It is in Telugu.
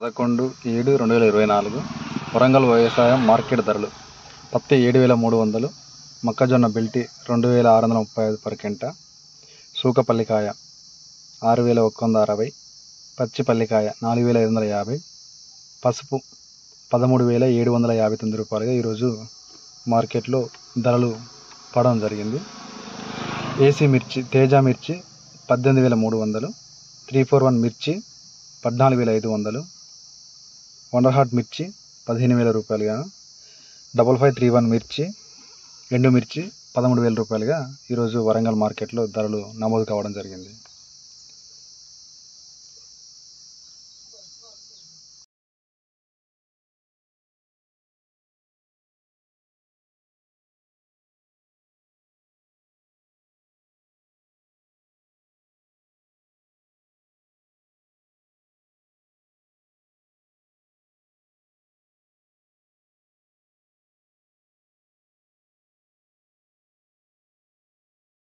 11/7/2024 వరంగల్ వ్యవసాయం మార్కెట్ ధరలు. పత్తి 7,300, మొక్కజొన్న బెల్టి 2,635 పర్ కింటా, సూకపల్లికాయ 6,160, పచ్చి పల్లికాయ 4,550, పసుపు 13,759 రూపాయలుగా ఈరోజు మార్కెట్లో ధరలు పడడం జరిగింది. ఏసీ మిర్చి, తేజ మిర్చి 18,300, 341 మిర్చి 14,500, వండర్ హార్ట్ మిర్చి 15,000 రూపాయలుగా, 5531 మిర్చి, ఎండు మిర్చి 13,000 రూపాయలుగా ఈరోజు వరంగల్ మార్కెట్లో ధరలు నమోదు కావడం జరిగింది.